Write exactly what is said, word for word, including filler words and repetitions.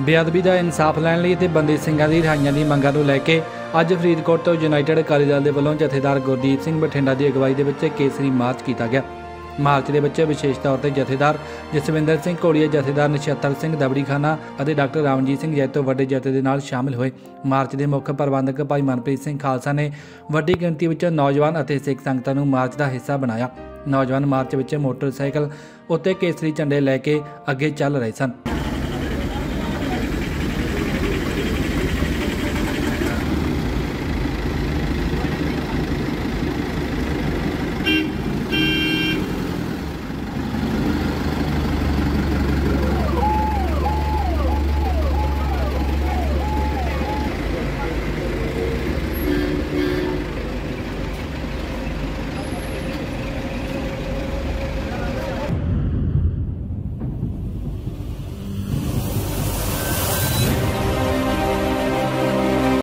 ਬੇਅਦਬੀ ਦਾ ਇਨਸਾਫ ਲੈਣ ਲਈ ਤੇ ਬੰਦੀ ਸਿੰਘਾਂ ਦੀ ਰਿਹਾਈਆਂ ਦੀ ਮੰਗਾਂ ਨੂੰ ਲੈ ਕੇ ਅੱਜ ਫਰੀਦਕੋਟ ਤੋਂ ਯੂਨਾਈਟਿਡ ਅਕਾਲੀ ਦਲ ਦੇ ਵੱਲੋਂ ਜਥੇਦਾਰ ਗੁਰਦੀਪ ਸਿੰਘ ਬਠਿੰਡਾ ਦੀ ਅਗਵਾਈ ਦੇ ਵਿੱਚ ਕੇਸਰੀ ਮਾਰਚ ਕੀਤਾ ਗਿਆ। ਮਾਰਚ ਦੇ ਵਿੱਚ ਵਿਸ਼ੇਸ਼ ਤੌਰ ਤੇ ਜਥੇਦਾਰ ਜਸਵਿੰਦਰ ਸਿੰਘ ਘੋੜੀਆ, ਜਥੇਦਾਰ ਨਛੱਤਰ ਸਿੰਘ ਦਬੜੀ ਖਾਨਾ ਅਤੇ ਡਾਕਟਰ ਰਾਮਜੀਤ ਸਿੰਘ ਜੈਤੋ ਵੱਡੇ ਜਥੇ ਦੇ ਨਾਲ ਸ਼ਾਮਿਲ ਹੋਏ। ਮਾਰਚ ਦੇ ਮੁੱਖ ਪ੍ਰਬੰਧਕ ਭਾਈ ਮਨਪ੍ਰੀਤ ਸਿੰਘ ਖਾਲਸਾ ਨੇ ਵੱਡੀ ਗਿਣਤੀ ਵਿੱਚ ਨੌਜਵਾਨ ਅਤੇ ਸਿੱਖ ਸੰਗਤਾਂ ਨੂੰ ਮਾਰਚ ਦਾ ਹਿੱਸਾ ਬਣਾਇਆ। ਨੌਜਵਾਨ ਮਾਰਚ ਵਿੱਚ ਮੋਟਰਸਾਈਕਲ ਉੱਤੇ ਕੇਸਰੀ ਝੰਡੇ ਲੈ ਕੇ ਅੱਗੇ ਚੱਲ ਰਹੇ ਸਨ।